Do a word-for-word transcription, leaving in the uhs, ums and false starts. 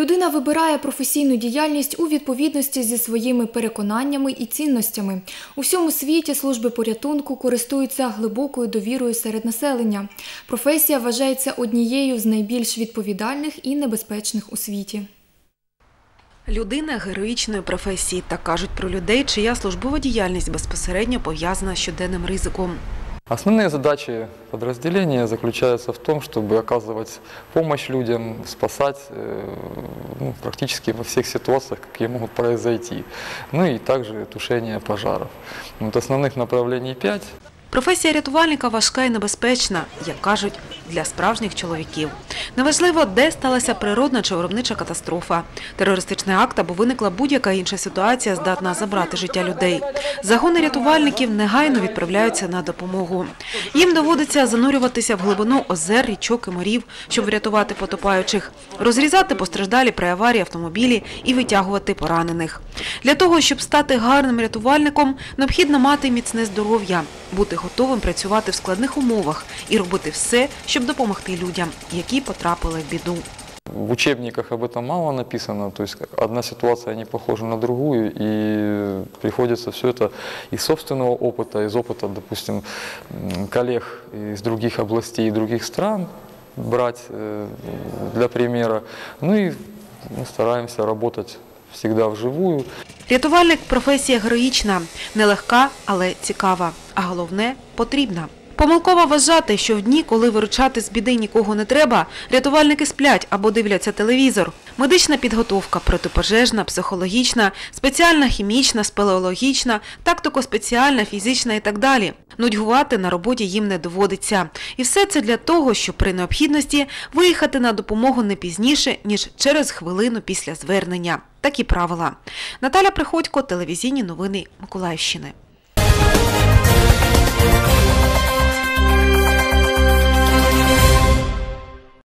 Людина вибирає професійну діяльність у відповідності зі своїми переконаннями і цінностями. У всьому світі служби порятунку користуються глибокою довірою серед населення. Професія вважається однією з найбільш відповідальних і небезпечних у світі. Людина героїчної професії – так кажуть про людей, чия службова діяльність безпосередньо пов'язана з щоденним ризиком. Основные задачи подразделения заключаются в том, чтобы оказывать помощь людям, спасать ну, практически во всех ситуациях, какие могут произойти. Ну и также тушение пожаров. Вот основных направлений пять. Професія рятувальника важка і небезпечна, як кажуть, для справжніх чоловіків. Неважливо, де сталася природна чи виробнича катастрофа, терористичний акт або виникла будь-яка інша ситуація, здатна забрати життя людей. Загони рятувальників негайно відправляються на допомогу. Їм доводиться занурюватися в глибину озер, річок і морів, щоб врятувати потопаючих, розрізати постраждалі при аварії автомобілі і витягувати поранених. Для того, щоб стати гарним рятувальником, необхідно мати міцне здоров'я, бути готовим працювати в складних умовах і робити все, щоб допомогти людям, які потрапили в біду. В учебниках об этом мало написано, то есть одна ситуация не похожа на другую, и приходится все это из собственного опыта, из опыта, допустим, коллег из других областей и других стран брать для примера. Ну и мы стараемся работать всегда вживую. Рятувальник – професія героїчна, нелегка, але цікава, а головне – потрібна. Помилково вважати, що в дні, коли виручати з біди нікого не треба, рятувальники сплять або дивляться телевізор. Медична підготовка – протипожежна, психологічна, спеціальна хімічна, спелеологічна, тактико-спеціальна, фізична і так далі. Нудьгувати на роботі їм не доводиться. І все це для того, щоб при необхідності виїхати на допомогу не пізніше, ніж через хвилину після звернення. Такі правила. Наталя Приходько, телевізійні новини Миколаївщини.